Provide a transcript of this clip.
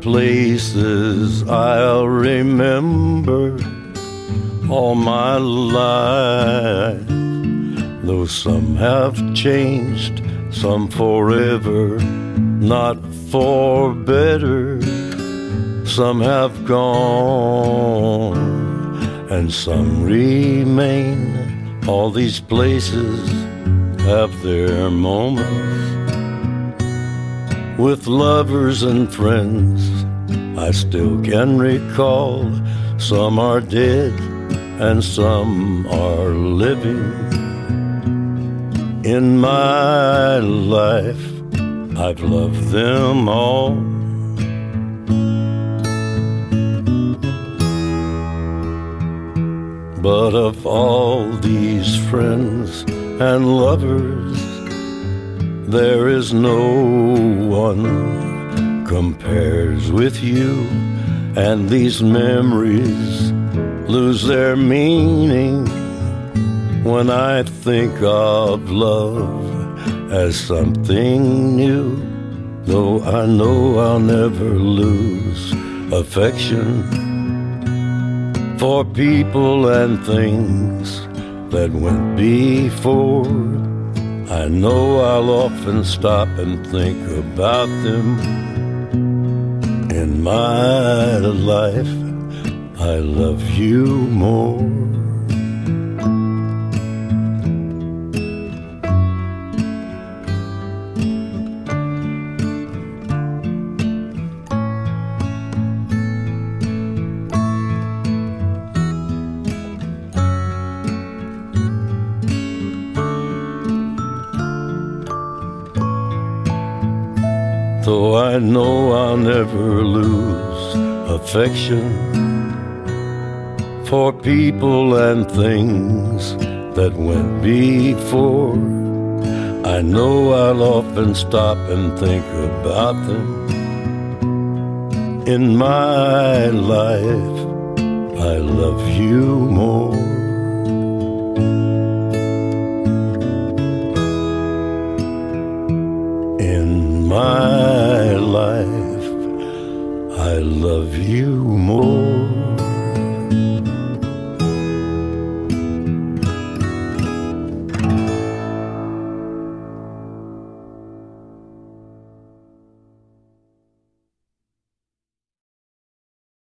places I'll remember all my life. Though some have changed, some forever, not for better. Some have gone, and some remain. All these places have their moments. With lovers and friends I still can recall. Some are dead and some are living. In my life I've loved them all. But of all these friends and lovers, there is no one compares with you. And these memories lose their meaning when I think of love as something new. Though I know I'll never lose affection for people and things that went before. I know I'll often stop and think about them. In my life, I love you more. Though I know I'll never lose affection for people and things that went before. I know I'll often stop and think about them. In my life, I love you more. In my life, I love you more.